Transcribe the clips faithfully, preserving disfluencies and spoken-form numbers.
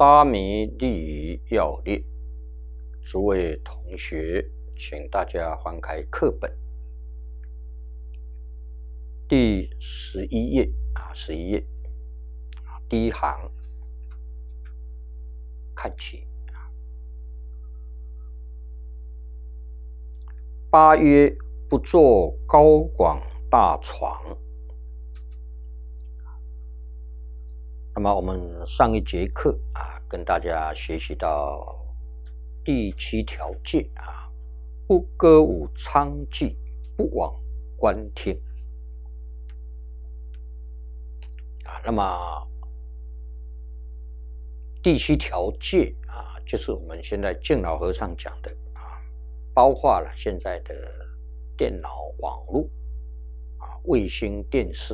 沙弥利于要略，诸位同学，请大家翻开课本第十一页啊，十一页第一行看起。八曰：不坐高广大床。那么我们上一节课啊，跟大家学习到第七条戒啊，不歌舞娼妓，不往官厅啊。那么第七条戒啊，就是我们现在敬老和尚讲的啊，包括了现在的电脑、网络啊、卫星电视。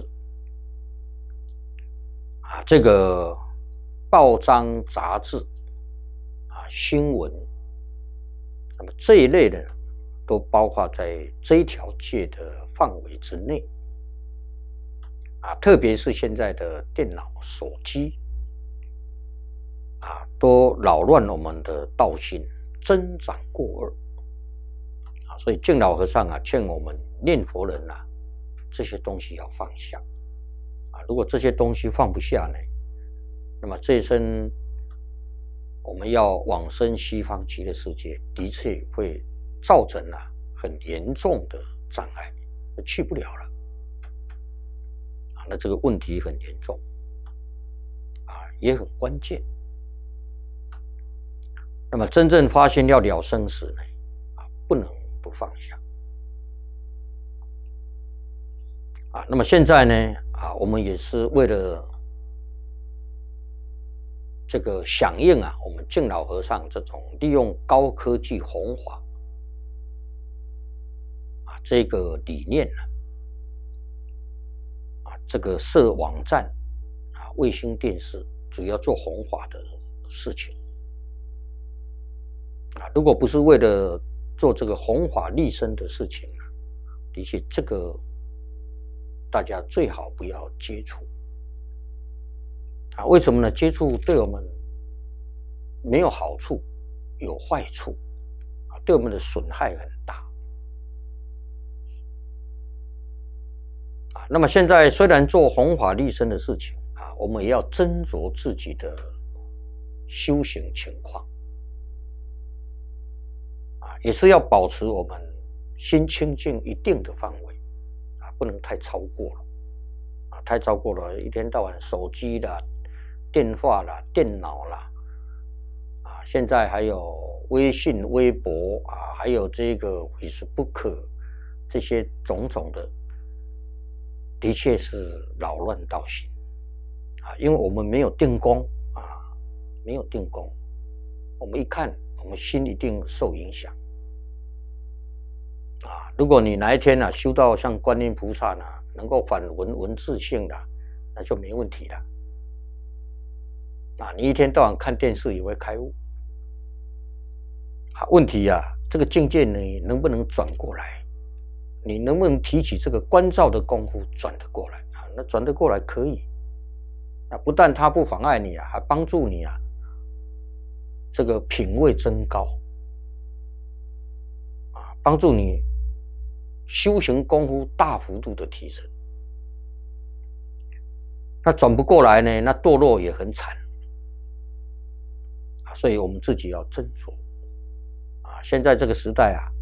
啊，这个报章杂志啊、新闻，那么这一类的都包括在这一条戒的范围之内啊，特别是现在的电脑、手机啊，都扰乱我们的道心，增长过恶啊，所以敬老和尚啊，劝我们念佛人啊，这些东西要放下。如果这些东西放不下呢，那么这一生我们要往生西方极乐世界，的确会造成了很严重的障碍，去不了了啊。那这个问题很严重啊，也很关键。那么真正发现要了生死呢，啊，不能不放下啊。那么现在呢？啊，我们也是为了这个响应啊，我们敬老和尚这种利用高科技弘法啊这个理念呢，啊，这个设网站啊、卫星电视，主要做弘法的事情啊。如果不是为了做这个弘法利生的事情呢，的确这个。大家最好不要接触啊！为什么呢？接触对我们没有好处，有坏处啊，对我们的损害很大啊。那么现在虽然做弘法利生的事情啊，我们也要斟酌自己的修行情况啊，也是要保持我们心清净一定的范围。不能太超过了啊！太超过了，一天到晚手机啦、电话啦、电脑啦啊，现在还有微信、微博啊，还有这个 Facebook 这些种种的，的确是扰乱道心啊！因为我们没有定功啊，没有定功，我们一看，我们心一定受影响。啊，如果你哪一天啊修到像观音菩萨呢，能够反文文字性的，那就没问题了。啊，你一天到晚看电视也会开悟。啊，问题啊，这个境界你能不能转过来？你能不能提起这个观照的功夫转得过来啊？那转得过来可以。啊，不但它不妨碍你啊，还帮助你啊，这个品位增高。帮助你修行功夫大幅度的提升，那转不过来呢，那堕落也很惨啊！所以我们自己要斟酌啊！现在这个时代啊，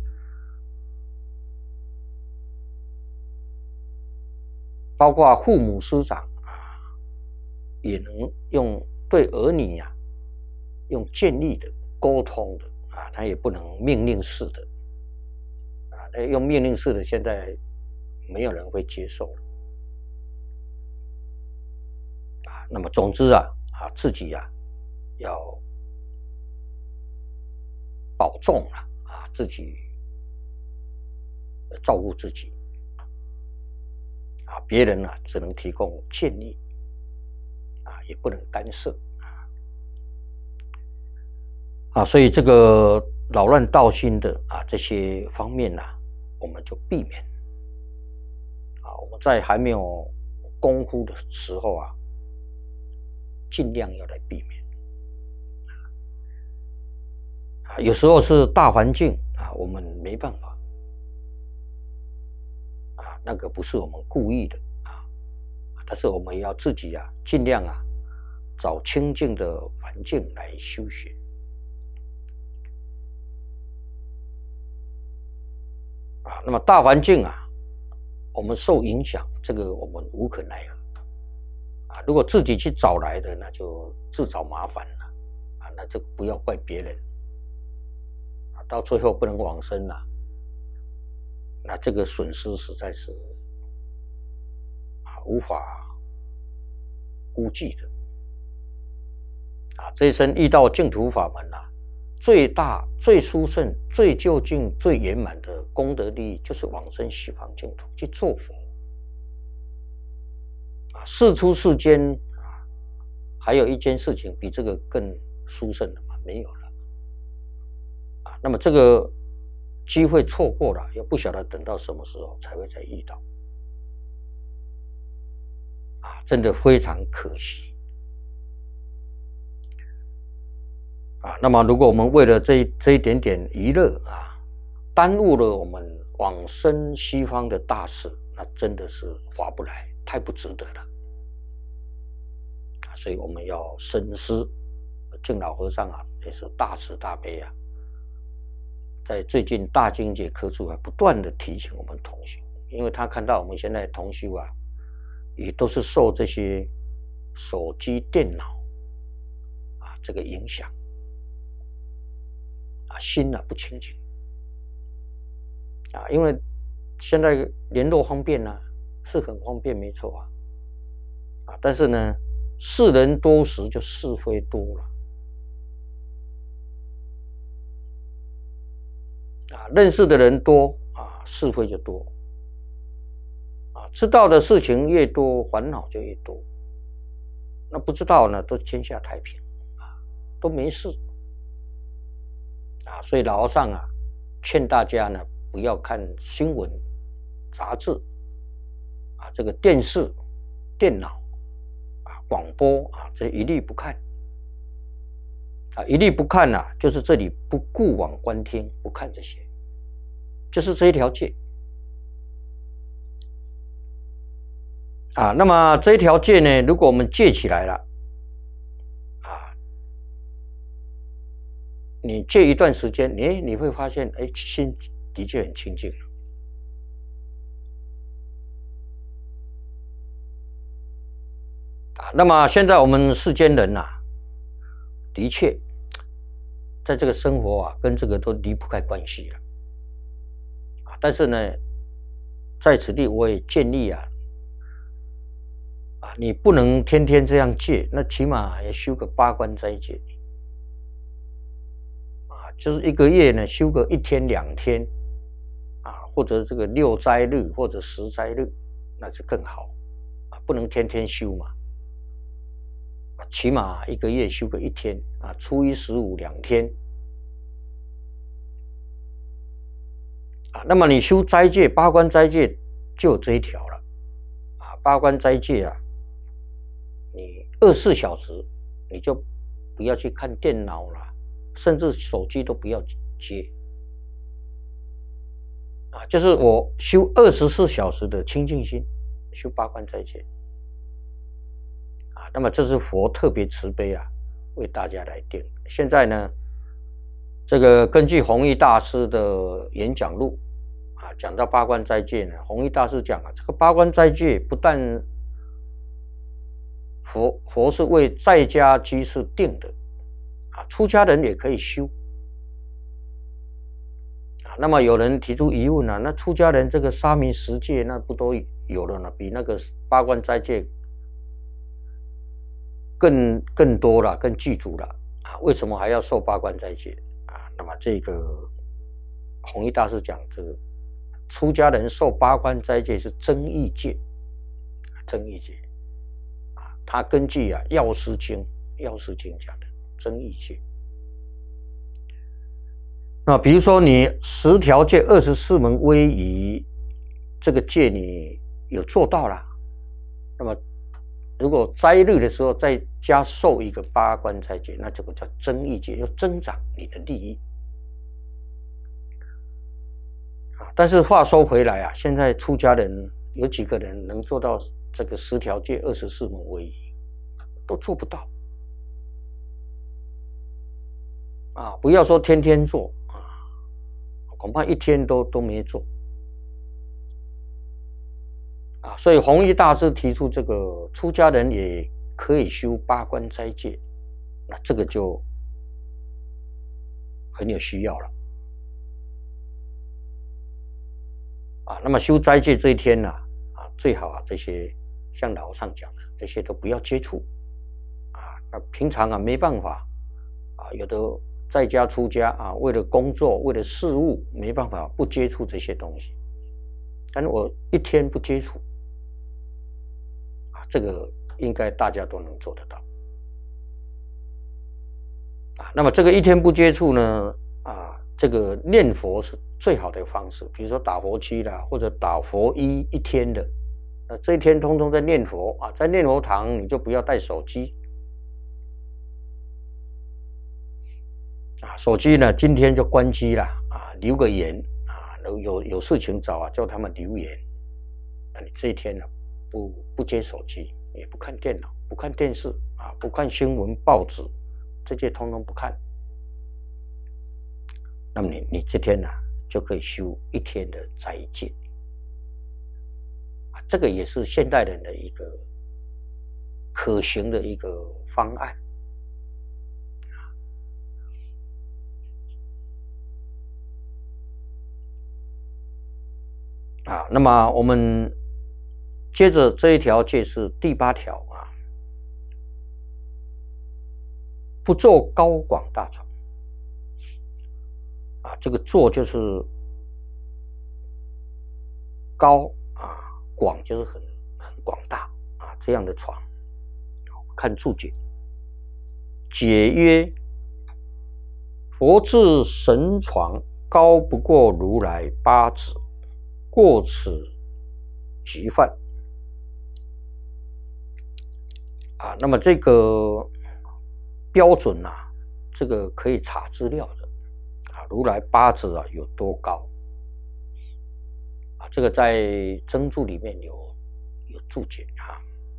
包括父母师长啊，也能用对儿女啊，用建立的、沟通的啊，他也不能命令式的。用命令式的，现在没有人会接受了啊。那么总之啊，啊自己啊要保重了啊，自己照顾自己啊，别人呢、啊、只能提供建议啊，也不能干涉啊。啊，所以这个扰乱道心的啊这些方面呢、啊。我们就避免啊，我们在还没有功夫的时候啊，尽量要来避免啊，有时候是大环境啊，我们没办法啊，那个不是我们故意的啊，但是我们要自己啊，尽量啊，找清净的环境来修学。啊，那么大环境啊，我们受影响，这个我们无可奈何。啊，如果自己去找来的，那就自找麻烦了。啊，那这个不要怪别人。啊，到最后不能往生了，那这个损失实在是啊无法估计的。啊，这一生遇到净土法门啊，最大、最殊胜、最究竟、最圆满的功德利益，就是往生西方净土去做佛。啊，世出世间啊，还有一件事情比这个更殊胜的吗？没有了。啊，那么这个机会错过了，也不晓得等到什么时候才会再遇到。啊，真的非常可惜。啊，那么如果我们为了这一这一点点娱乐啊，耽误了我们往生西方的大事，那真的是划不来，太不值得了。啊，所以我们要深思。净老和尚啊，也是大慈大悲啊，在最近大经解科注啊，不断的提醒我们同修，因为他看到我们现在同修啊，也都是受这些手机、电脑啊这个影响。啊，心啊不清净啊，因为现在联络方便啊，是很方便，没错啊，啊，但是呢，是人多时就是非多了，啊，认识的人多啊，是非就多，啊，知道的事情越多，烦恼就越多，那不知道呢，都天下太平啊，都没事。啊，所以老和尚啊，劝大家呢，不要看新闻、杂志，啊，这个电视、电脑，啊，广播啊，这一律不看。啊，一律不看啊，就是这里不顾往观听，不看这些，就是这一条戒。啊，那么这一条戒呢，如果我们戒起来了，你戒一段时间，你你会发现，哎，心的确很清净了。啊，那么现在我们世间人呐、啊，的确，在这个生活啊，跟这个都离不开关系了。啊，但是呢，在此地我也建议啊，啊，你不能天天这样戒，那起码也修个八关斋戒。就是一个月呢，修个一天两天，啊，或者这个六斋日或者十斋日，那是更好，啊，不能天天修嘛，啊，起码一个月修个一天，啊，初一十五两天，啊，那么你修斋戒八关斋戒就有这一条了，啊，八关斋戒啊，你二十四小时你就不要去看电脑了。甚至手机都不要接，啊，就是我修二十四小时的清净心，修八关斋戒，啊，那么这是佛特别慈悲啊，为大家来定。现在呢，这个根据弘一大师的演讲录啊，讲到八关斋戒呢，弘一大师讲啊，这个八关斋戒不但佛佛是为在家居士定的。啊，出家人也可以修啊。那么有人提出疑问啊，那出家人这个沙弥十戒那不都有了呢？比那个八关斋戒更更多了，更具足了啊？为什么还要受八关斋戒啊？那么这个弘一大师讲，这个出家人受八关斋戒是增益戒，增益戒啊，他根据啊《药师经》《药师经》讲的。增益戒，那比如说你十条戒、二十四门威仪，这个戒你有做到了，那么如果斋日的时候再加受一个八关斋戒，那这个叫增益戒，要增长你的利益啊，但是话说回来啊，现在出家人有几个人能做到这个十条戒、二十四门威仪，都做不到啊！不要说天天做啊，恐怕一天都都没做啊。所以弘一大师提出这个出家人也可以修八关斋戒，那这个就很有需要了啊。那么修斋戒这一天呢、啊，啊，最好啊这些像老上讲的这些都不要接触啊。那平常啊没办法啊，有的在家出家啊，为了工作为了事务没办法不接触这些东西，但是我一天不接触啊，这个应该大家都能做得到啊。那么这个一天不接触呢啊，这个念佛是最好的方式，比如说打佛七啦，或者打佛一一天的，那这一天通通在念佛啊，在念佛堂你就不要带手机啊，手机呢今天就关机了啊，留个言啊，有有事情找啊，叫他们留言。那你这一天呢不不接手机，也不看电脑，不看电视啊，不看新闻报纸，这些通通不看。那么你你这天呢、啊、就可以修一天的斋戒啊，这个也是现代人的一个可行的一个方案啊。那么我们接着这一条戒是第八条啊，不做高广大床啊，这个坐就是高啊，广就是很很广大啊，这样的床。看注解，解曰：佛制神床，高不过如来八指，过此即犯。啊，那么这个标准啊，这个可以查资料的啊，如来八指啊有多高啊？这个在真注里面有有注解啊。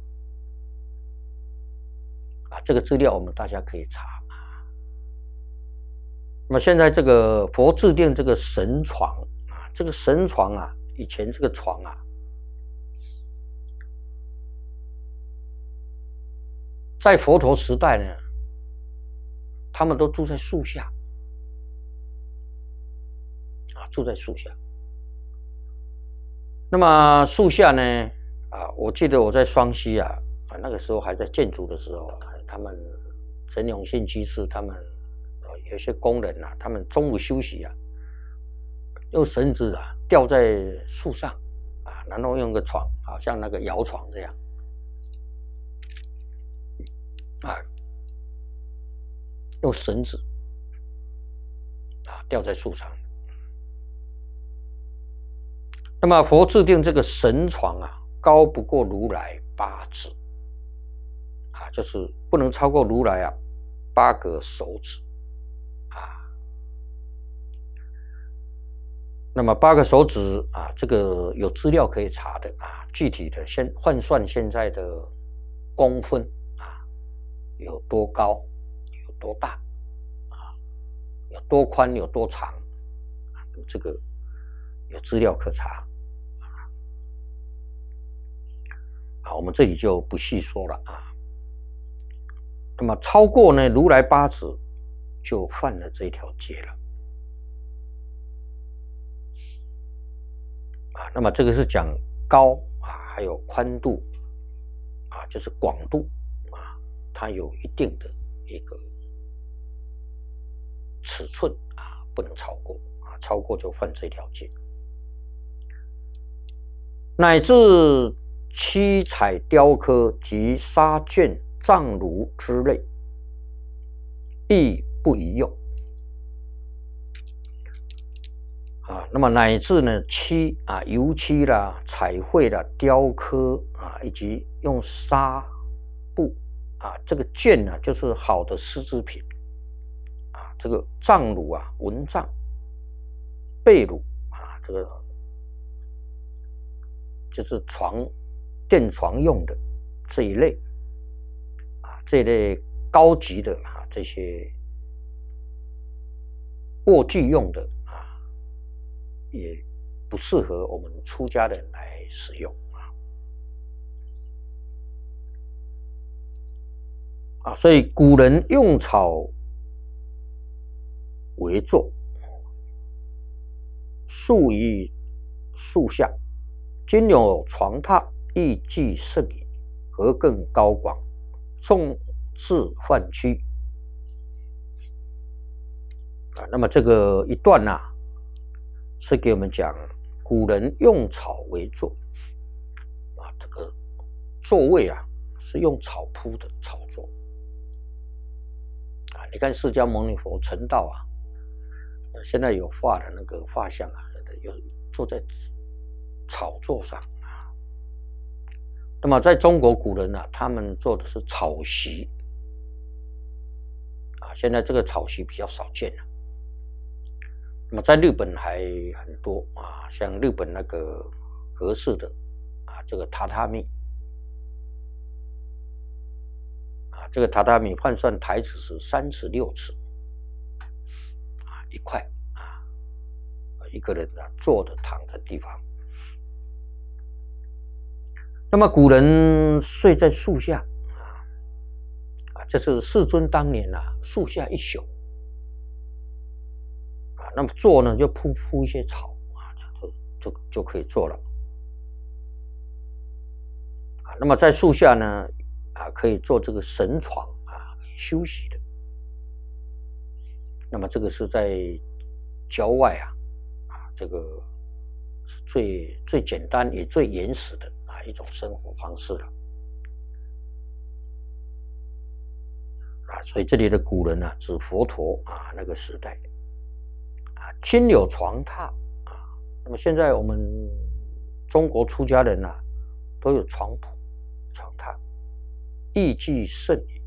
啊，这个资料我们大家可以查啊。那么现在这个佛制定这个神床啊，这个神床啊，以前这个床啊，在佛陀时代呢，他们都住在树下啊，住在树下。那么树下呢，啊，我记得我在双溪啊，啊那个时候还在建筑的时候。他们陈永信居士，他们有些工人啊，他们中午休息啊，用绳子啊吊在树上啊，然后用个床，好像那个摇床这样啊，用绳子啊吊在树上。那么佛制定这个神床啊，高不过如来八指。啊，就是不能超过如来啊八个手指啊。那么八个手指啊，这个有资料可以查的啊，具体的现换算现在的公分啊，有多高，有多大啊，有多宽，有多长啊，这个有资料可查啊。好，我们这里就不细说了啊。那么超过呢如来八指，就犯了这条戒了啊。那么这个是讲高啊，还有宽度啊，就是广度啊，它有一定的一个尺寸啊，不能超过啊，超过就犯这条戒。乃至七彩雕刻及纱卷藏炉之类，亦不宜用啊。那么乃至呢漆啊、油漆啦、彩绘啦、雕刻啊，以及用纱布啊，这个绢呢、啊，就是好的丝织品啊。这个藏炉啊，蚊帐、被褥啊， 这个就是床垫床用的这一类啊，这一类高级的啊这些卧具用的啊，也不适合我们出家人来使用啊。啊，所以古人用草为座，树于树下，今有床榻，亦既甚矣，何更高广，众志泛曲。啊，那么这个一段呢、啊，是给我们讲古人用草为座啊，这个座位啊是用草铺的草座啊。你看释迦牟尼佛成道啊，现在有画的那个画像啊，有坐在草座上啊。那么在中国古人啊，他们做的是草席啊，现在这个草席比较少见了。那么在日本还很多啊，像日本那个和式的啊，这个榻榻米啊，这个榻榻米换算台尺是三尺六尺啊，一块啊，一个人呢坐的躺的地方。那么古人睡在树下啊，啊，这是世尊当年啊，树下一宿。那么坐呢，就铺铺一些草啊，就就就可以坐了啊。那么在树下呢，啊，可以做这个神床啊，可以休息的。那么这个是在郊外啊，啊，这个是最最简单也最原始的啊一种生活方式了啊。所以这里的古人啊，指佛陀啊那个时代。今有床榻啊，那么现在我们中国出家人啊，都有床铺、床榻，亦既甚矣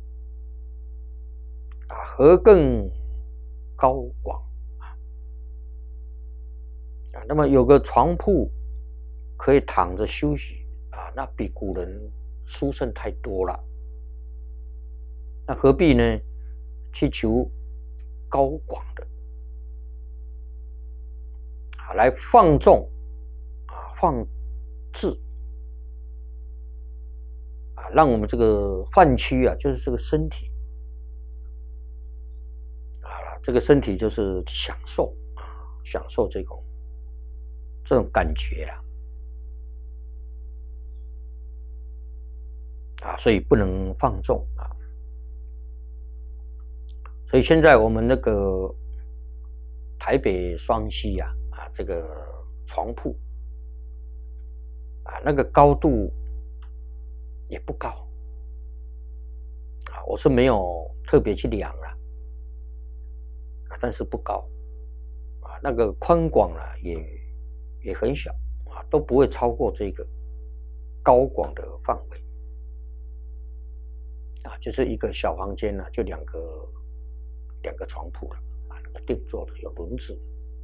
啊，何更高广啊？啊，那么有个床铺可以躺着休息啊，那比古人殊胜太多了。那何必呢？去求高广的？来放纵啊，放置啊，让我们这个泛躯啊，就是这个身体啊，这个身体就是享受啊，享受这种这种感觉啦啊，所以不能放纵啊。所以现在我们那个台北双溪啊。啊，这个床铺啊，那个高度也不高啊，我是没有特别去量了啊，但是不高啊，那个宽广呢也也很小啊，都不会超过这个高广的范围啊，就是一个小房间呢，就两个两个床铺了啊，那个定做的有轮子。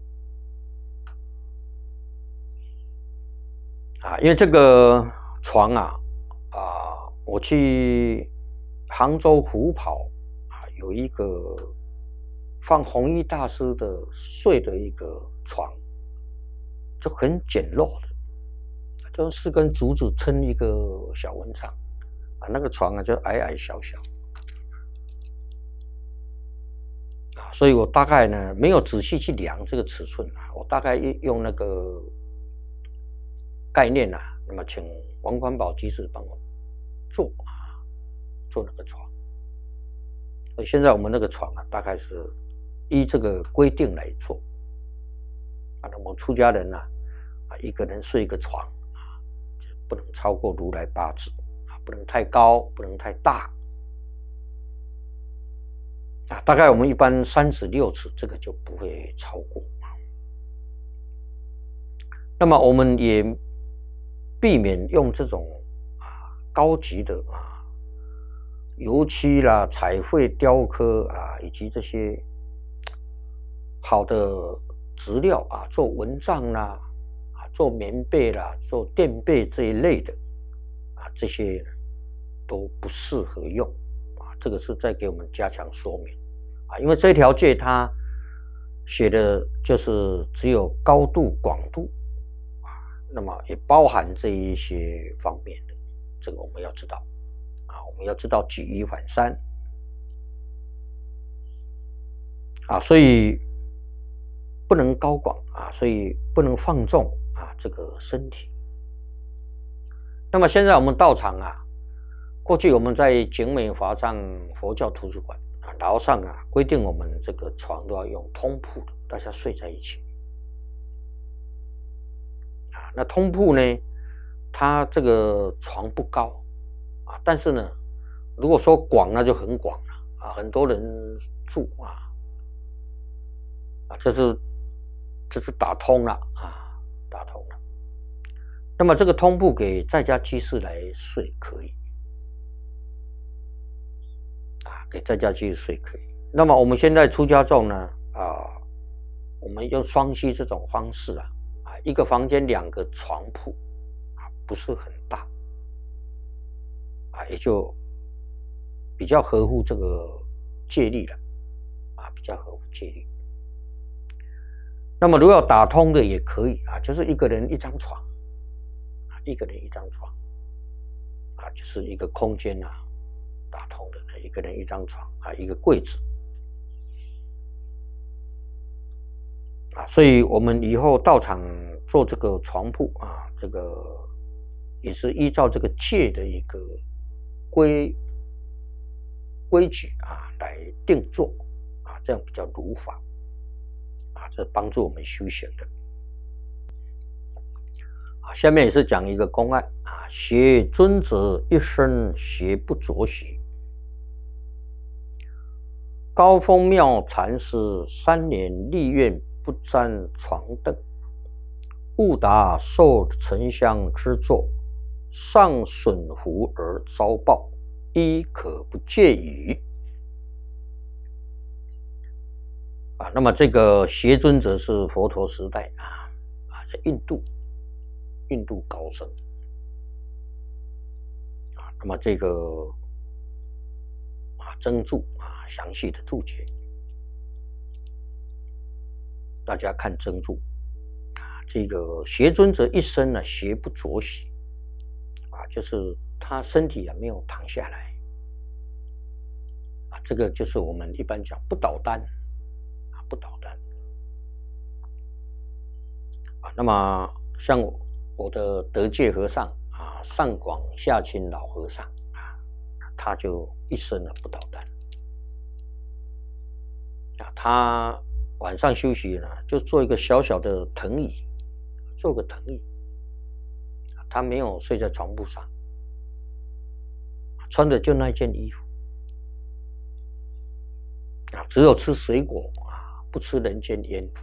啊，因为这个床啊，啊，我去杭州虎跑啊，有一个放弘一大师的睡的一个床，就很简陋的，就四根竹子撑一个小文场啊，那个床啊就矮矮小小啊，所以我大概呢没有仔细去量这个尺寸啊，我大概用那个。概念啊，那么请王冠宝居士帮我做啊，做那个床。所以现在我们那个床啊，大概是依这个规定来做啊。那么出家人呢、啊，啊，一个人睡一个床啊，不能超过如来八字啊，不能太高，不能太大啊。大概我们一般三尺六尺，这个就不会超过啊。那么我们也避免用这种啊高级的啊油漆啦、彩绘雕刻啊，以及这些好的质料啊，做蚊帐啦，啊，做棉被啦，做垫被这一类的啊，这些都不适合用啊。这个是在给我们加强说明啊，因为这条戒它写的就是只有高度、广度啊，那么也包含这一些方面的，这个我们要知道啊，我们要知道举一反三啊，所以不能高广啊，所以不能放纵啊这个身体。那么现在我们道场啊，过去我们在景美华藏佛教图书馆啊，楼上啊规定我们这个床都要用通铺的，大家睡在一起啊。那通铺呢，它这个床不高啊，但是呢，如果说广那就很广了啊，很多人住啊啊，这是这是打通了啊，打通了。那么这个通铺给在家居士来睡可以啊，给在家居士睡可以。那么我们现在出家众呢啊，我们用双栖这种方式啊啊，一个房间两个床铺啊，不是很大啊，也就比较合乎这个戒律了啊，比较合乎戒律。那么如果要打通的也可以啊，就是一个人一张床啊，一个人一张床啊，就是一个空间啊，打通的，一个人一张床啊，一个柜子啊，所以我们以后道场做这个床铺啊，这个也是依照这个戒的一个规规矩啊来定做啊，这样比较如法。这帮助我们修行的啊。下面也是讲一个公案啊，邪尊者一生邪不着席。高峰妙禅师三年立愿不沾床凳，误达受沉香之作，上损福而遭报，亦可不戒矣。啊，那么这个邪尊者是佛陀时代啊啊，在印度，印度高僧啊。那么这个啊真注啊，详细的注解，大家看真注啊。这个邪尊者一生呢，邪不着席啊，就是他身体啊没有躺下来啊，这个就是我们一般讲不倒单。不捣蛋啊。那么像我的德界和尚啊，上广下清老和尚啊，他就一生啊不捣蛋啊。他晚上休息呢，就做一个小小的藤椅，做个藤椅，他没有睡在床铺上，穿的就那件衣服啊，只有吃水果啊。不吃人间烟火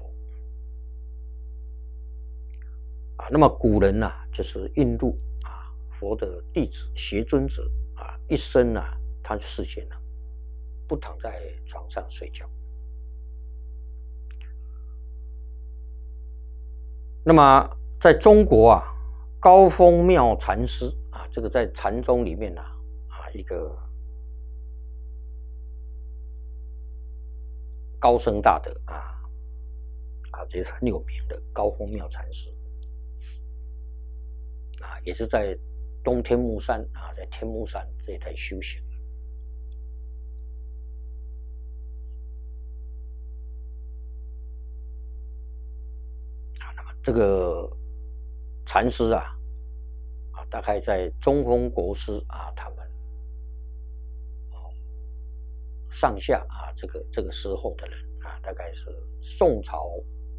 啊。那么古人呐、啊，就是印度啊佛的弟子邪尊者啊，一生啊他世间呢不躺在床上睡觉。那么在中国啊，高峰妙禅师啊，这个在禅宗里面啊啊一个高僧大德啊啊，这是很有名的高峰妙禅师啊，也是在东天目山啊，在天目山这一带修行啊。那么这个禅师啊啊，大概在中峰国师啊他们上下啊，这个这个时候的人啊，大概是宋朝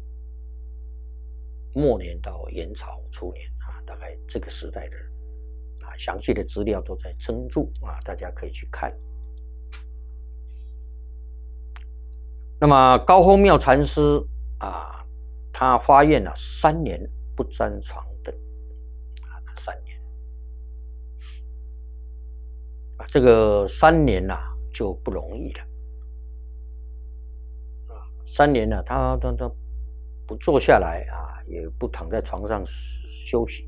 末年到元朝初年啊，大概这个时代的人啊，详细的资料都在真注啊，大家可以去看。那么高峰妙禅师啊，他发愿了三年不沾床凳啊，三年啊，这个三年呐、啊。就不容易了啊！三年了，他他他不坐下来啊，也不躺在床上休息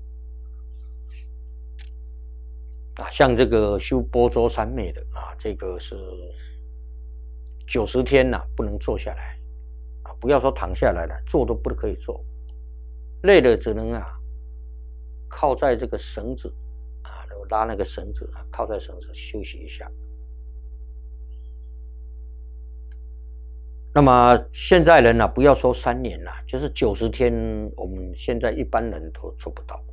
啊。像这个修波州三昧的啊，这个是九十天呐、啊，不能坐下来啊，不要说躺下来了，坐都不可以坐，累了只能啊靠在这个绳子啊，拉那个绳子啊，靠在绳子休息一下。那么现在人呢、啊，不要说三年了，就是九十天，我们现在一般人都做不到。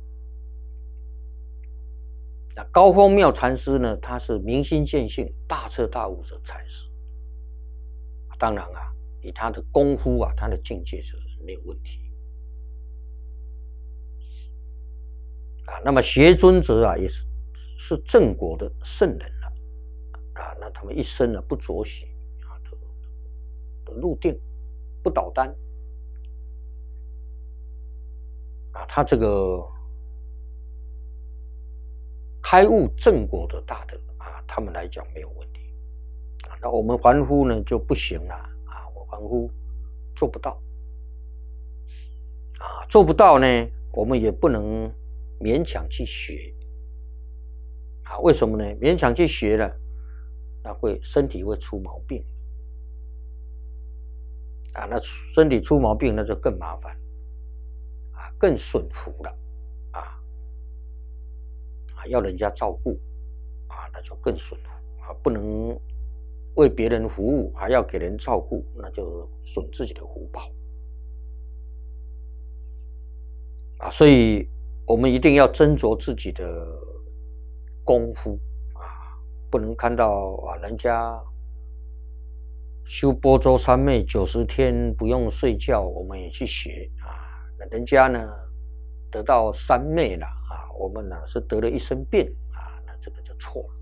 那高峰妙禅师呢，他是明心见性、大彻大悟的禅师。当然啊，以他的功夫啊，他的境界是没有问题。啊，那么邪尊者啊，也是是正果的圣人了。啊，那他们一生呢不着喜。入定不倒单啊，他这个开悟正果的大德啊，他们来讲没有问题啊。那我们凡夫呢就不行了啊，我凡夫做不到啊，做不到呢，我们也不能勉强去学啊。为什么呢？勉强去学了，那会身体会出毛病。啊，那身体出毛病那就更麻烦，啊，更损福了，啊，啊，要人家照顾，啊，那就更损福啊，不能为别人服务，还要给人照顾，那就损自己的福报，啊，所以我们一定要斟酌自己的功夫，啊，不能看到啊人家修波州三昧九十天不用睡觉，我们也去学啊。那人家呢得到三昧了啊，我们呢是得了一身病啊，那这个就错了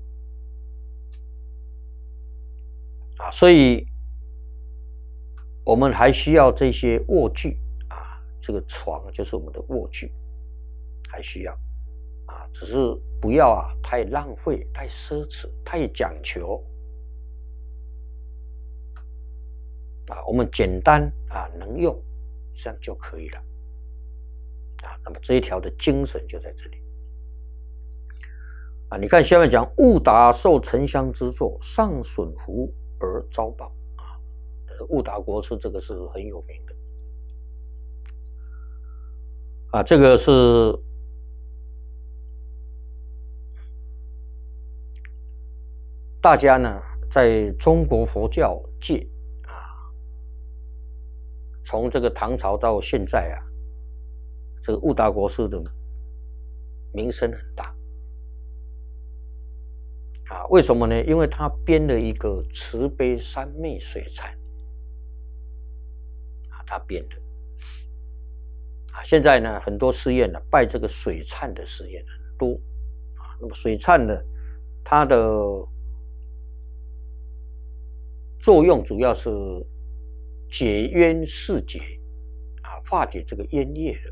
啊。所以我们还需要这些卧具啊，这个床就是我们的卧具，还需要啊，只是不要啊太浪费、太奢侈、太讲求。啊，我们简单啊，能用，这样就可以了啊。那么这一条的精神就在这里啊。你看下面讲，误达受沉香之作，上损福而遭报啊。误达国师这个是很有名的啊，这个是大家呢在中国佛教界。从这个唐朝到现在啊，这个悟达国师的名声很大啊。为什么呢？因为他编了一个慈悲三昧水忏啊，他编的啊。现在呢，很多寺院呢拜这个水忏的寺院很多啊。那么水忏呢，它的作用主要是解冤释结啊，化解这个冤业的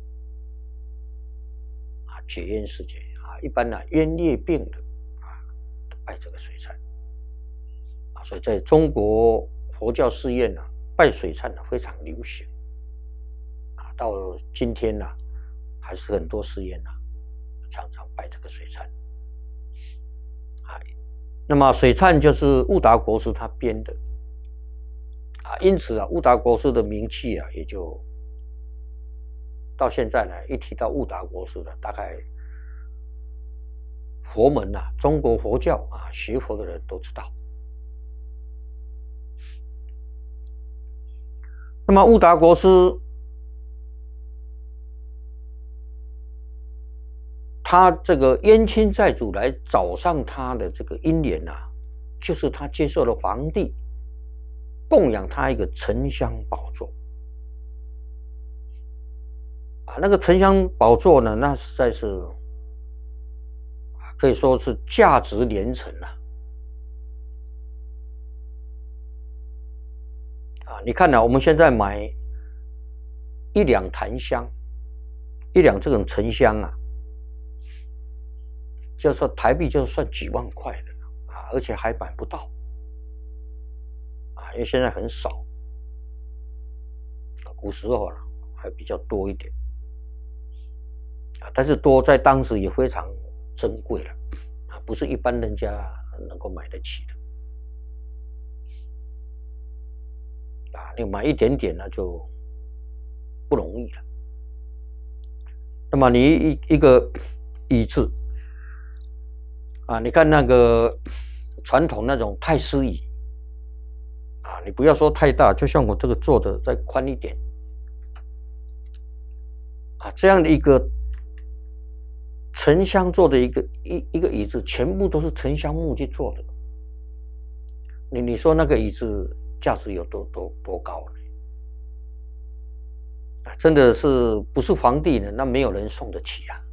啊，解冤释结啊。一般呢，冤业病的啊，拜这个水忏啊，所以在中国佛教寺院呢，拜水忏呢非常流行啊。到今天呢，还是很多寺院呢常常拜这个水忏啊。那么水忏就是悟达国师他编的。啊，因此啊，悟达国师的名气啊，也就到现在呢，一提到悟达国师的，大概佛门呐、啊，中国佛教啊，学佛的人都知道。那么悟达国师，他这个冤亲债主来找上他的这个因缘啊，就是他接受了皇帝供养他一个沉香宝座啊，那个沉香宝座呢，那实在是可以说是价值连城啊！啊，你看呢、啊，我们现在买一两檀香，一两这种沉香啊，就说台币就算几万块的啊，而且还买不到。因为现在很少， 古时候呢还比较多一点啊，但是多在当时也非常珍贵了啊，不是一般人家能够买得起的啊，你买一点点呢就不容易了。那么你一一个椅子啊，你看那个传统那种太师椅啊，你不要说太大，就像我这个坐的再宽一点啊，这样的一个沉香做的一个一一个椅子，全部都是沉香木去做的。你你说那个椅子价值有多多多高呢？啊，真的是不是皇帝呢？那没有人送得起啊！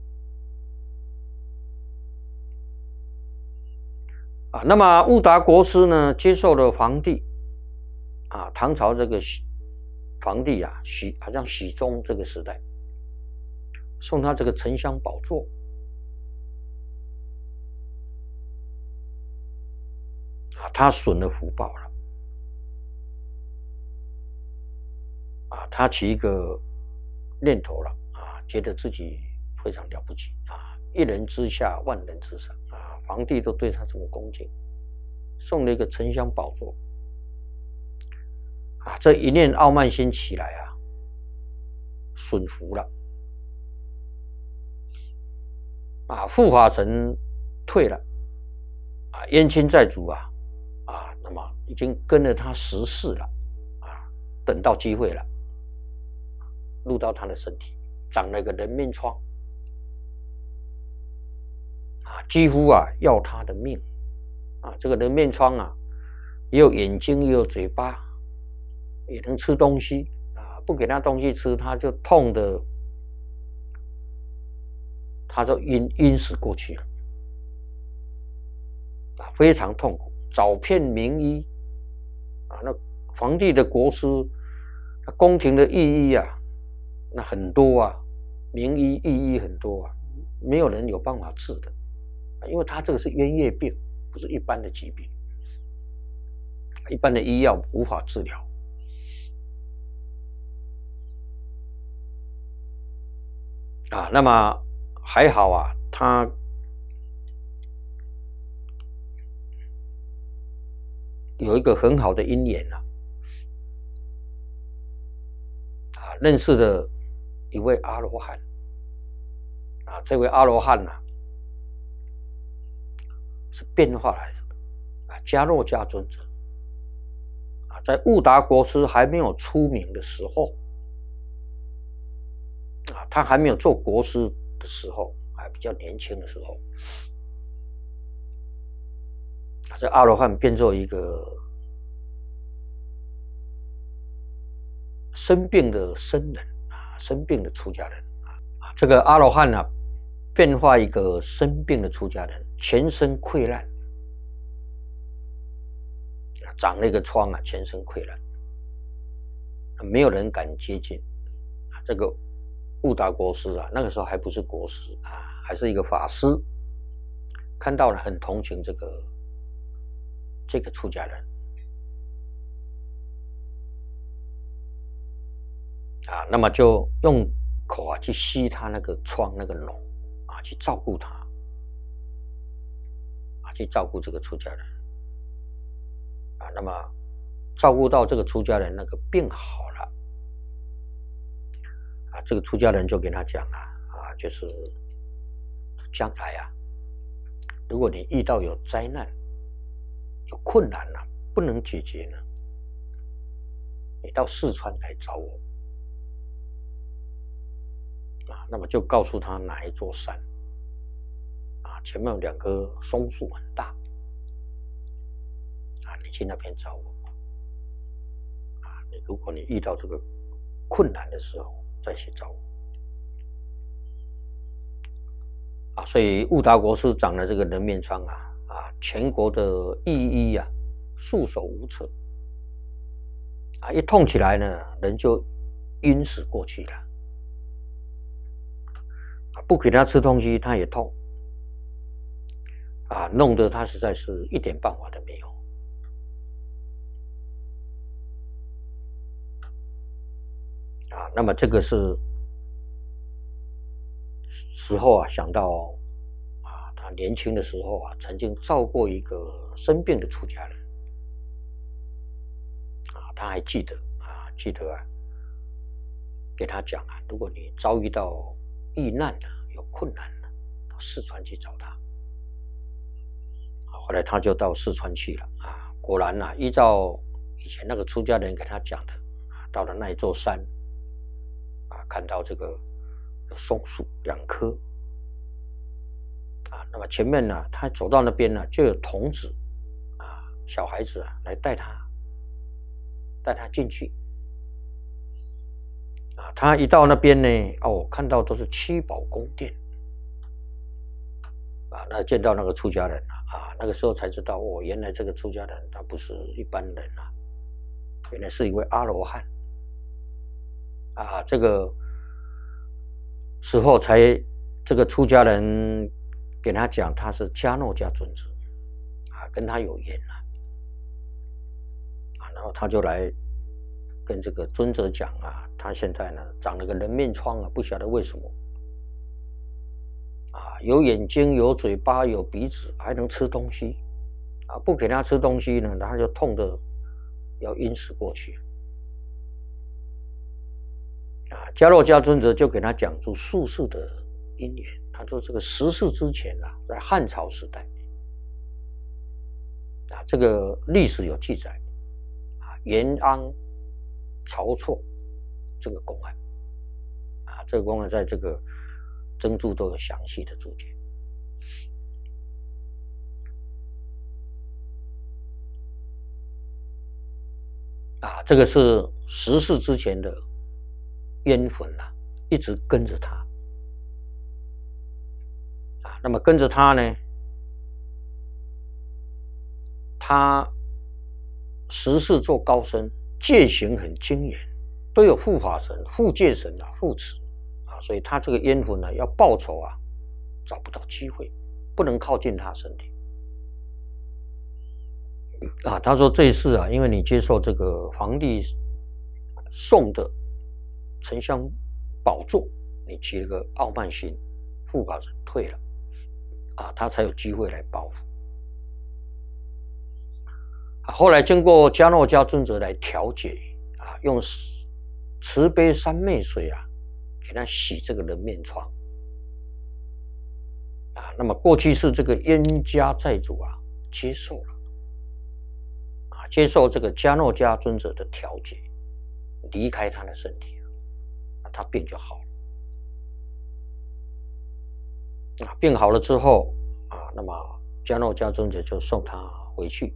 啊，那么悟达国师呢，接受了皇帝啊，唐朝这个皇帝啊，许好像许宗这个时代，送他这个沉香宝座啊，他损了福报了啊，他起一个念头了啊，觉得自己非常了不起啊，一人之下，万人之上啊。皇帝都对他这么恭敬，送了一个沉香宝座啊！这一念傲慢心起来啊，损福了啊！护法神退了啊，冤亲债主啊啊，那么已经跟了他十世了啊，等到机会了，入到他的身体，长了个人面疮。啊，几乎啊要他的命啊！这个人面疮啊，也有眼睛，也有嘴巴，也能吃东西啊！不给他东西吃，他就痛的，他就晕晕死过去了啊，非常痛苦。找遍名医啊，那皇帝的国师，宫廷的御医啊，那很多啊，名医御医很多啊，没有人有办法治的。因为他这个是冤业病，不是一般的疾病，一般的医药无法治疗啊。那么还好啊，他有一个很好的因缘啊，啊，认识了一位阿罗汉啊，这位阿罗汉啊。是变化来的啊，迦洛迦尊者啊，在悟达国师还没有出名的时候啊，他还没有做国师的时候，还比较年轻的时候啊，这阿罗汉变作一个生病的僧人啊，生病的出家人啊，这个阿罗汉啊，变化一个生病的出家人。全身溃烂，长了一个疮啊，全身溃烂，没有人敢接近啊。这个悟达国师啊，那个时候还不是国师啊，还是一个法师，看到了很同情这个这个出家人啊，那么就用口啊去吸他那个疮那个脓啊，去照顾他。去照顾这个出家人啊，那么照顾到这个出家人那个病好了啊，这个出家人就跟他讲了啊，就是将来啊，如果你遇到有灾难、有困难了、啊，不能解决呢，你到四川来找我啊，那么就告诉他哪一座山。前面有两棵松树很大啊，你去那边找我啊。你如果你遇到这个困难的时候，再去找我啊。所以悟达国师长了这个人面疮啊啊，全国的御医啊束手无策啊，一痛起来呢，人就晕死过去了啊。不给他吃东西，他也痛。啊，弄得他实在是一点办法都没有啊，那么这个是时候啊，想到啊，他年轻的时候啊，曾经照过一个生病的出家人啊，他还记得啊，记得啊，给他讲啊，如果你遭遇到遇难了、有困难了，到四川去找他。后来他就到四川去了啊，果然啊，依照以前那个出家人给他讲的啊，到了那一座山啊，看到这个松树两棵啊，那么前面呢，他走到那边呢，就有童子啊，小孩子啊，来带他带他进去啊。他一到那边呢，哦，看到都是七宝宫殿啊，那见到那个出家人了啊，那个时候才知道哦，原来这个出家人他不是一般人啊，原来是一位阿罗汉啊。这个时候才这个出家人给他讲他是迦诺迦尊者啊，跟他有缘了啊，然后他就来跟这个尊者讲啊，他现在呢长了个人面疮啊，不晓得为什么啊，有眼睛有嘴巴有鼻子，还能吃东西啊，不给他吃东西呢，他就痛得要晕死过去啊。迦诺迦尊者就给他讲出术士的因缘，他说这个十世之前啊，在汉朝时代啊，这个历史有记载啊，元安晁错这个公案啊，这个公案在这个真注都有详细的注解啊，这个是十世之前的冤魂啊，一直跟着他啊。那么跟着他呢，他十世做高僧，戒行很精严，都有护法神、护戒神啊护持啊，所以他这个冤魂呢，要报仇啊，找不到机会，不能靠近他身体啊。他说这一世啊，因为你接受这个皇帝送的丞相宝座，你起了个傲慢心，护法神退了啊，他才有机会来报复啊。后来经过迦诺迦尊者来调解啊，用慈悲三昧水啊，给他洗这个人面疮啊。那么过去是这个冤家债主啊接受了啊，接受这个迦诺迦尊者的调解，离开他的身体了啊，他病就好了啊。病好了之后啊，那么迦诺迦尊者就送他回去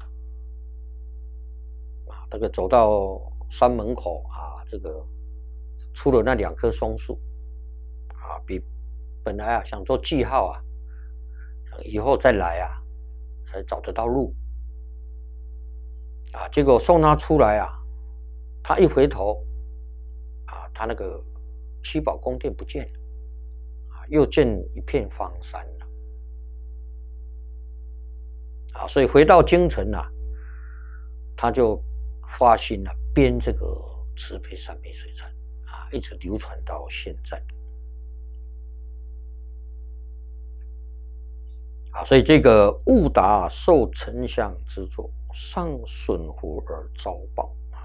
啊。这个走到山门口啊，这个出了那两棵松树啊，比本来啊想做记号啊，以后再来啊，才找得到路啊。结果送他出来啊，他一回头啊，他那个七宝宫殿不见了啊，又见一片荒山了啊。所以回到京城啊，他就发心了、啊，编这个慈悲三昧水忏啊，一直流传到现在啊。所以这个悟达受丞相之作，上损福而遭报啊。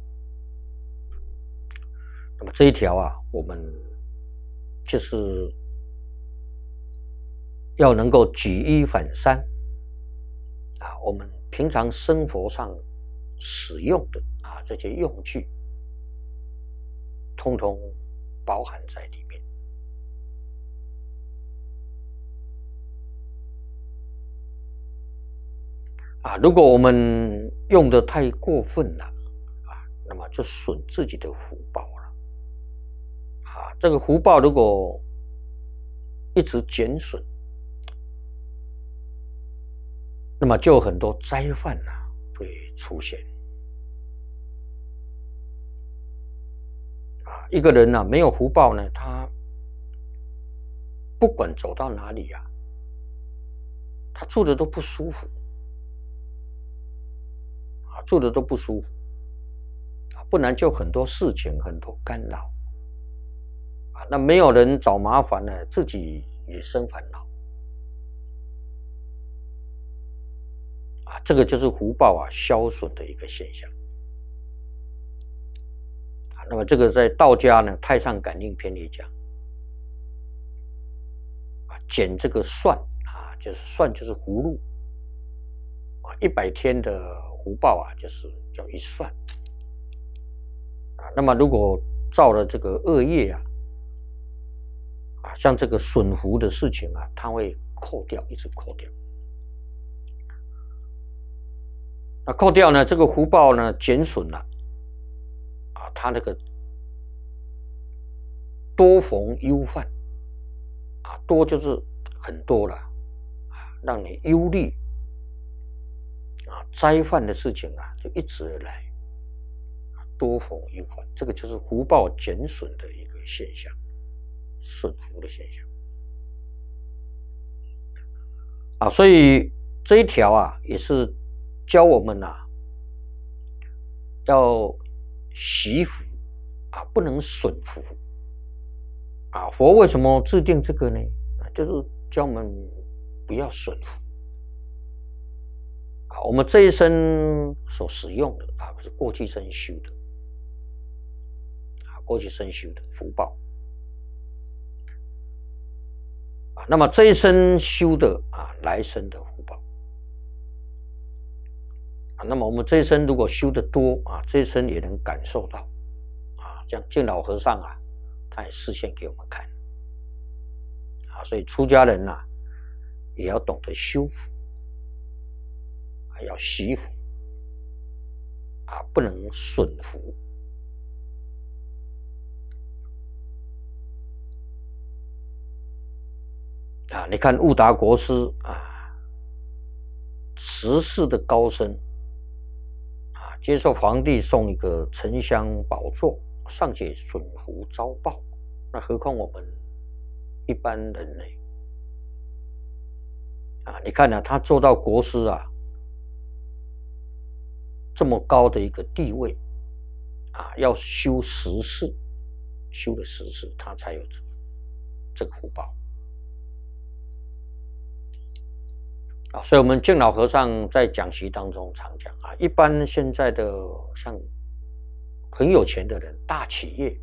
那么这一条啊，我们就是要能够举一反三啊，我们平常生活上使用的啊这些用具，通通包含在里面啊。如果我们用的太过分了啊，那么就损自己的福报了啊。这个福报如果一直减损，那么就有很多灾患啊会出现啊。一个人呢、啊、没有福报呢，他不管走到哪里啊，他住的都不舒服啊，住的都不舒服啊，不然就很多事情很多干扰啊，那没有人找麻烦呢，自己也生烦恼啊，这个就是福报啊消损的一个现象啊。那么这个在道家呢《太上感应篇》里讲啊，减这个算啊，就是算就是福禄啊，一百天的福报啊，就是叫一算啊。那么如果造了这个恶业啊，啊，像这个损福的事情啊，它会扣掉，一直扣掉。那扣掉呢，这个福报呢减损了，啊，它那个多逢忧患，啊，多就是很多了，啊，让你忧虑，啊，灾患的事情啊，就一直而来，多逢忧患，这个就是福报减损的一个现象，损福的现象。啊，所以这一条啊，也是教我们啊，要惜福啊，不能损福啊。佛为什么制定这个呢？啊，就是教我们不要损福啊。我们这一生所使用的啊，是过去生修的啊，过去生修的福报啊。那么这一生修的啊，来生的福报。啊，那么我们这一生如果修得多啊，这一生也能感受到啊，像净老和尚啊，他也示现给我们看啊，所以出家人呐、啊，也要懂得修福，还要惜福啊，不能损福啊。你看悟达国师啊，十世的高僧。接受皇帝送一个沉香宝座，尚且损福遭报，那何况我们一般人呢？啊，你看呢、啊，他做到国师啊，这么高的一个地位啊，要修十世，修了十世，他才有这个这个福报。啊，所以，我们净老和尚在讲习当中常讲啊，一般现在的像很有钱的人，大企业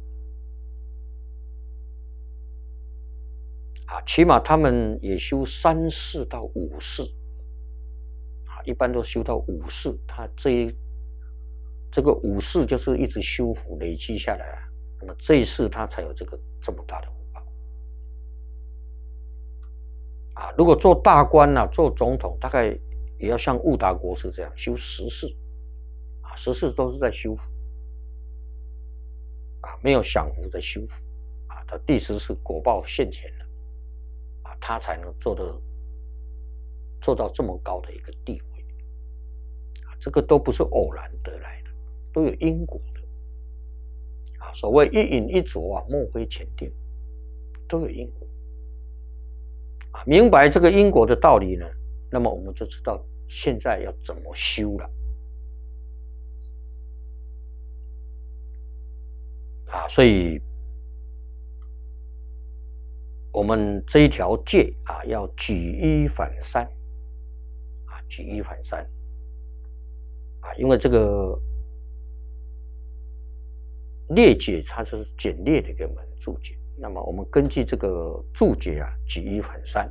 啊，起码他们也修三世到五世啊，一般都修到五世，他这一这个五世就是一直修福累积下来啊，那么这一世他才有这个这么大的福报。啊，如果做大官啊，做总统，大概也要像悟达国师这样修十世，啊，十世都是在修福，啊，没有享福在修福，啊，他第十世果报现前了，啊，他才能做的做到这么高的一个地位，啊，这个都不是偶然得来的，都有因果的，啊，所谓一饮一啄啊，莫非前定，都有因果。明白这个因果的道理呢，那么我们就知道现在要怎么修了啊。所以，我们这一条戒啊，要举一反三啊，举一反三啊，因为这个列解它是简略的给我们注解。那么我们根据这个注解啊，举一反三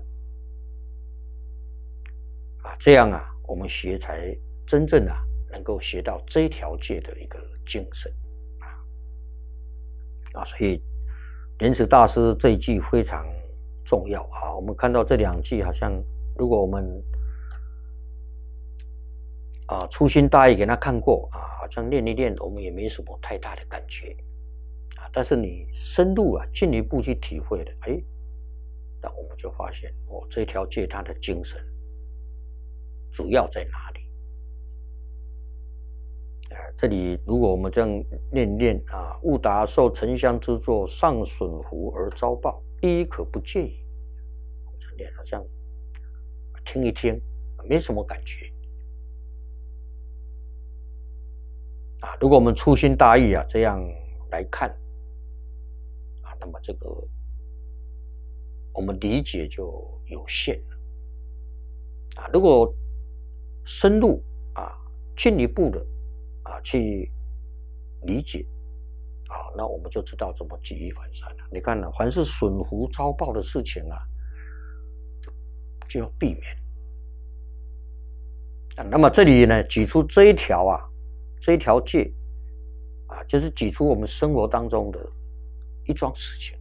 啊，这样啊，我们学才真正啊能够学到这一条戒的一个精神啊啊，所以莲池大师这一句非常重要啊。我们看到这两句，好像如果我们啊粗心大意给他看过啊，好像练一练，我们也没什么太大的感觉。但是你深入啊，进一步去体会了，哎，那我们就发现哦，这条戒它的精神主要在哪里？啊，这里如果我们这样念念啊，悟达受沉香之作，上损福而遭报，亦可不介意。我们这样念，好像听一听，没什么感觉啊。如果我们粗心大意啊，这样来看。 那么这个我们理解就有限了啊。如果深入啊，进一步的啊去理解啊，那我们就知道怎么举一反三了。你看呢、啊，凡是损福遭报的事情啊，就要避免啊。那么这里呢，举出这一条啊，这一条戒啊，就是举出我们生活当中的一桩事情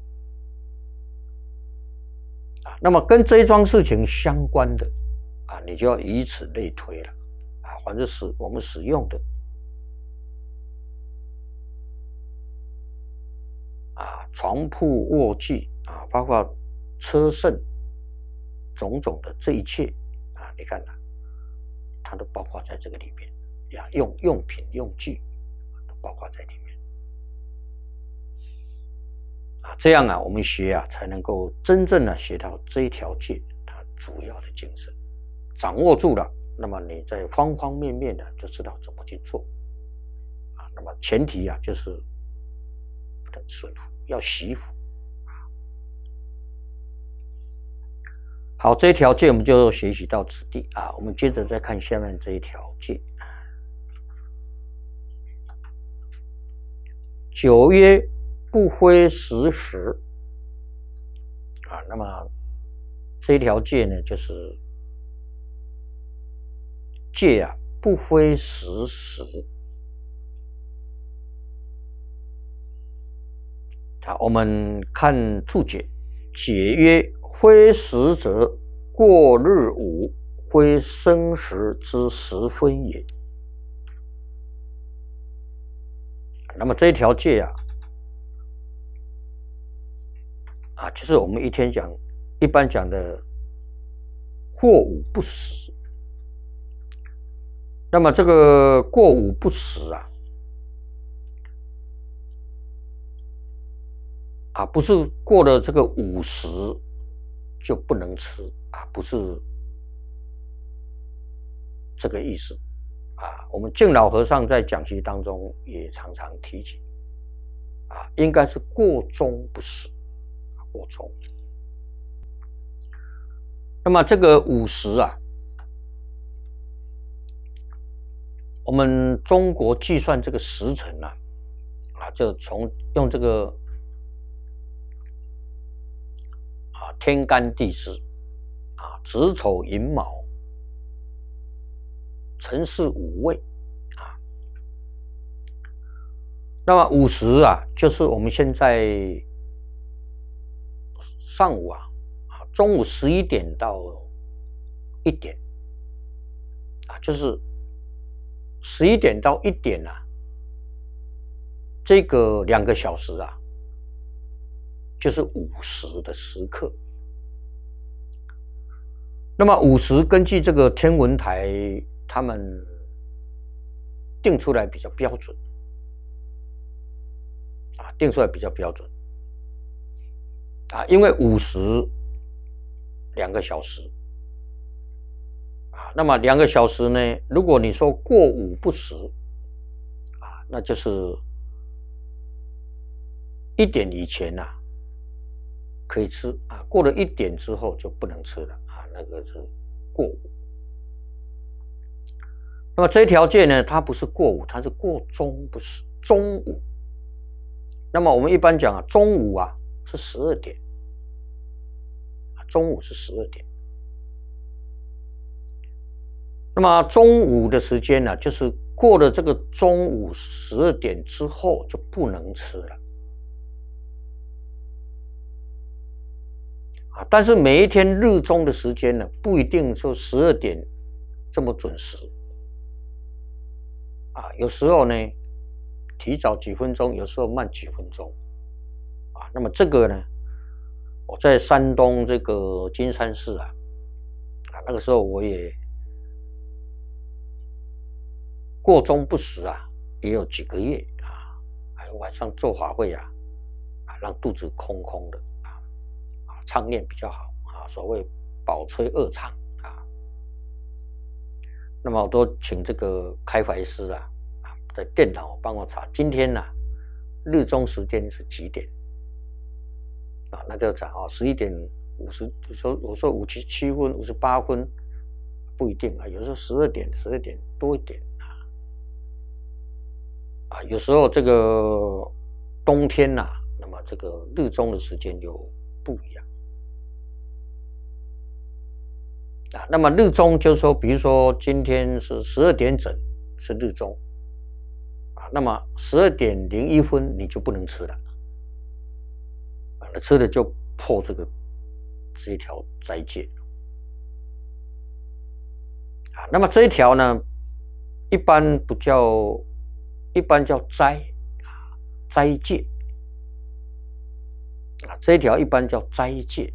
啊。那么跟这一桩事情相关的啊，你就要以此类推了啊。凡是使我们使用的啊，床铺卧具啊，包括车甚种种的这一切啊，你看啊，它都包括在这个里面呀，用用品用具都包括在里面啊。这样啊，我们学啊，才能够真正的学到这一条戒它主要的精神，掌握住了，那么你在方方面面的就知道怎么去做啊。那么前提啊，就是不能顺服，要惜福。好，这一条戒我们就学习到此地啊。我们接着再看下面这一条戒。九曰不非时时啊。那么这一条戒呢，就是戒啊，不非时时。好，我们看注解，解曰：非时则过日午，非生时之时分也。那么这一条戒啊，啊，就是我们一天讲，一般讲的过午不食。那么这个过午不食啊，啊，不是过了这个午时就不能吃啊，不是这个意思啊。我们净老和尚在讲习当中也常常提及啊，应该是过中不食，过中。那么这个午时啊，我们中国计算这个时辰啊，啊，就从用这个啊天干地支啊子丑寅卯辰巳午未啊。那么午时啊，就是我们现在上午啊，啊中午十一点到一点啊，就是十一点到一点啊，这个两个小时啊，就是午时的时刻。那么午时根据这个天文台他们定出来比较标准啊，定出来比较标准啊，因为午时两个小时啊，那么两个小时呢，如果你说过午不食啊，那就是一点以前啊可以吃啊，过了一点之后就不能吃了啊，那个是过午。那么这一条戒呢，它不是过午，它是过中不食，中午。那么我们一般讲啊，中午啊是十二点，中午是十二点。那么中午的时间呢、啊，就是过了这个中午十二点之后就不能吃了啊。但是每一天日中的时间呢，不一定就十二点这么准时啊，有时候呢提早几分钟，有时候慢几分钟啊。那么这个呢，我在山东这个金山寺啊，啊那个时候我也过中不食啊，也有几个月啊，还有晚上做法会啊，啊让肚子空空的啊，啊唱念比较好啊，所谓饱吹恶唱啊。那么我都请这个开怀师啊，在电脑帮我查今天呢、啊、日中时间是几点啊，那就讲啊，十一点五十，有时候有时候五十七分、五十八分不一定啊，有时候十二点、十二点多一点啊。啊，有时候这个冬天呐、啊，那么这个日中的时间就不一样啊。那么日中就是说，比如说今天是十二点整是日中啊，那么十二点零一分你就不能吃了。吃了就破这个这一条斋戒啊。那么这一条呢，一般不叫，一般叫斋啊，斋戒啊，这一条一般叫斋戒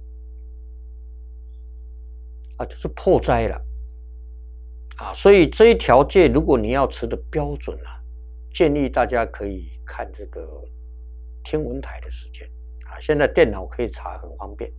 啊，就是破斋了啊。所以这一条戒，如果你要吃的标准啊，建议大家可以看这个天文台的时间。现在电脑可以查，很方便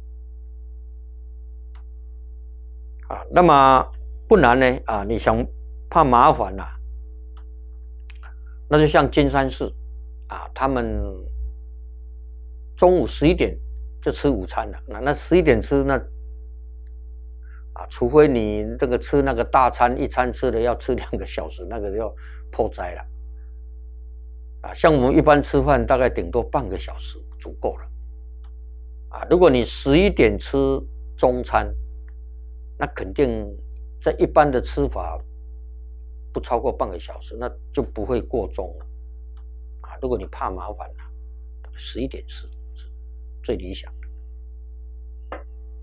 啊。那么不然呢啊，你想怕麻烦啊，那就像金山寺啊，他们中午十一点就吃午餐了。那那十一点吃那啊，除非你这个吃那个大餐，一餐吃的要吃两个小时，那个要破斋了啊。像我们一般吃饭，大概顶多半个小时。足够了啊！如果你十一点吃中餐，那肯定在一般的吃法不超过半个小时，那就不会过重了啊。如果你怕麻烦了，十一点吃是最理想的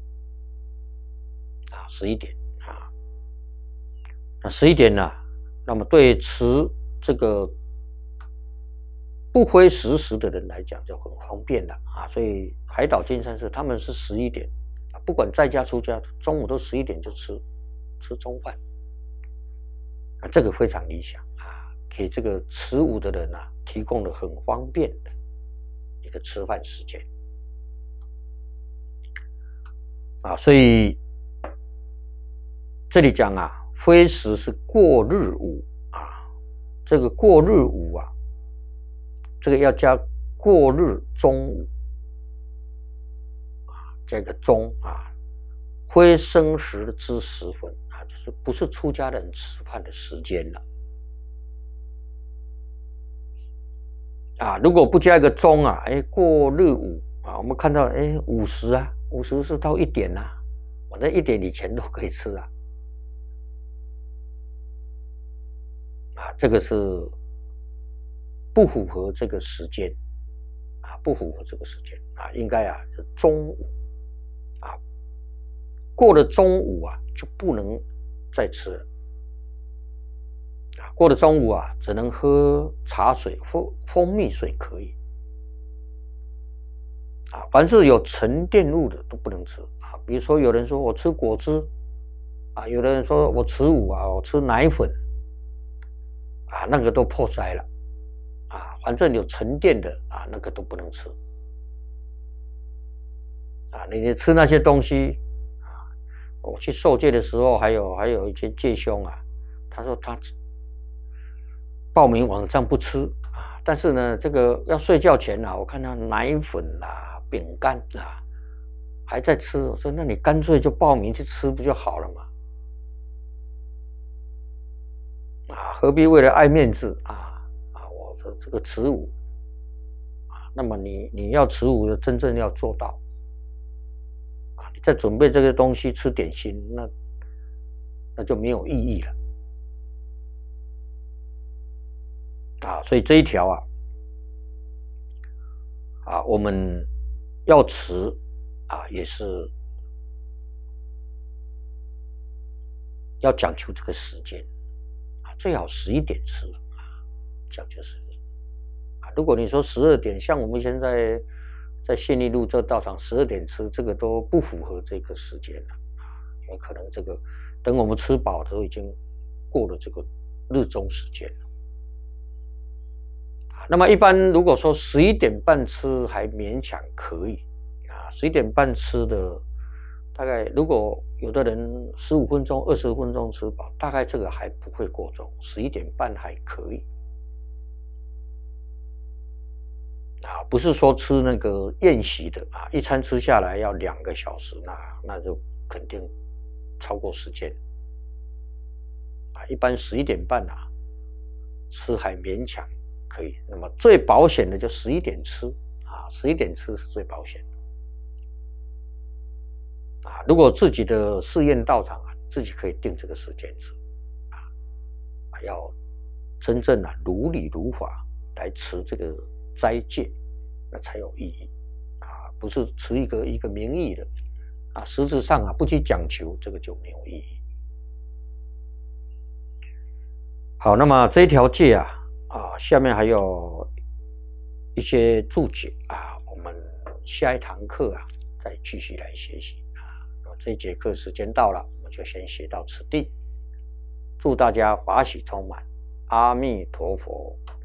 啊。十一点啊，那十一点呢、啊？那么对吃这个不灰食食的人来讲就很方便了啊，所以海岛金山寺他们是十一点，不管在家出家，中午都十一点就吃吃中饭啊，这个非常理想啊，给这个持午的人啊提供了很方便的一个吃饭时间啊，所以这里讲啊，非食是过日午啊，这个过日午啊。这个要加过日中午啊，这个中啊，非生时之时分啊，就是不是出家人吃饭的时间了啊。如果不加一个中啊，哎，过日午啊，我们看到哎午时啊，午时是到一点啊，我在一点以前都可以吃啊，啊，这个是。不符合这个时间啊，不符合这个时间啊，应该啊是中午啊，过了中午啊就不能再吃了啊，过了中午啊只能喝茶水、蜂蜂蜜水可以啊，凡是有沉淀物的都不能吃啊，比如说有人说我吃果汁啊，有的人说我吃午啊，我吃奶粉啊，那个都破斋了。啊，反正有沉淀的啊，那个都不能吃啊。你你吃那些东西啊，我去受戒的时候，还有还有一些戒兄啊，他说他报名晚上不吃啊，但是呢，这个要睡觉前啊，我看他奶粉啦、饼干啦还在吃，我说那你干脆就报名去吃不就好了嘛？啊，何必为了爱面子啊？这个持午啊，那么你你要持午，就真正要做到啊！你在准备这个东西吃点心，那那就没有意义了啊！所以这一条啊啊，我们要持啊，也是要讲究这个时间啊，最好十一点吃啊，讲究时间。如果你说十二点，像我们现在在信义路这道场十二点吃，这个都不符合这个时间了啊，因为可能这个等我们吃饱都已经过了这个日中时间了。那么一般如果说十一点半吃还勉强可以啊，十一点半吃的大概如果有的人十五分钟、二十分钟吃饱，大概这个还不会过重，十一点半还可以。 啊，不是说吃那个宴席的啊，一餐吃下来要两个小时，那那就肯定超过时间啊。一般十一点半啊，吃还勉强可以。那么最保险的就十一点吃啊，十一点吃是最保险的啊。如果自己的寺院道场啊，自己可以定这个时间吃啊，要真正啊如理如法来持这个斋戒，那才有意义啊，不是持一个一个名义的啊，实质上啊不去讲求，这个就没有意义。好，那么这一条戒啊啊，下面还有一些注解啊，我们下一堂课啊再继续来学习啊。这一节课时间到了，我们就先学到此地。祝大家法喜充满，阿弥陀佛。